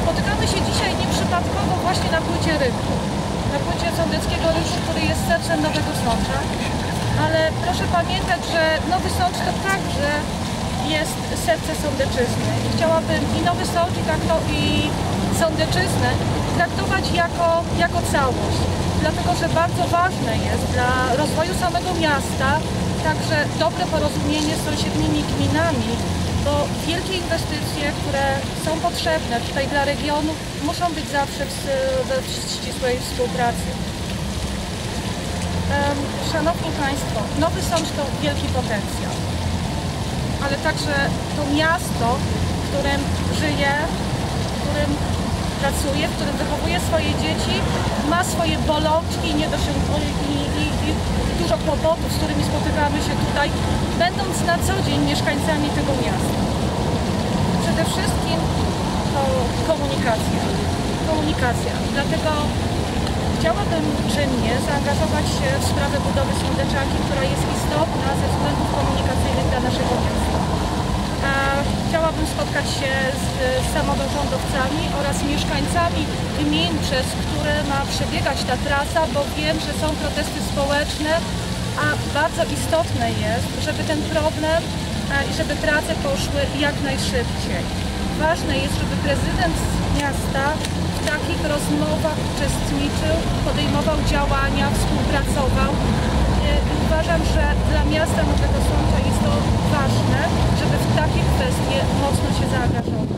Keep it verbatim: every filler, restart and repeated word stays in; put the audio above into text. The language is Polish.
Spotykamy się dzisiaj nieprzypadkowo właśnie na płycie Rynku, na płycie sądeckiego Rynku, który jest sercem Nowego Sącza. Ale proszę pamiętać, że Nowy Sącz to także jest serce Sądeczyzny. I chciałabym i Nowy Sącz, i, tak to, i Sądeczyznę traktować jako, jako całość. Dlatego, że bardzo ważne jest dla rozwoju samego miasta także dobre porozumienie z sąsiednimi gminami, bo wielkie inwestycje, które są potrzebne tutaj dla regionu, muszą być zawsze w, we ścisłej współpracy. Szanowni Państwo, Nowy Sącz to wielki potencjał, ale także to miasto, w którym żyje, w którym pracuje, w którym wychowuje swoje dzieci, ma swoje bolączki i, i, i, i dużo kłopotów, z którymi spotykamy się tutaj, będąc na co dzień mieszkańcami tego miasta. Przede wszystkim to komunikacja. Komunikacja. Dlatego chciałabym czynnie zaangażować się w sprawę budowy sądeczanki, która jest istotna ze względów komunikacyjnych dla naszego miasta. Chciałabym spotkać się z samorządowcami oraz mieszkańcami gmin, przez które ma przebiegać ta trasa, bo wiem, że są protesty społeczne, a bardzo istotne jest, żeby ten problem i żeby prace poszły jak najszybciej. Ważne jest, żeby prezydent miasta w takich rozmowach uczestniczył, podejmował działania, współpracował. Uważam, że dla miasta Nowego Sącza jest to ważne, żeby w takie kwestie mocno się zaangażować.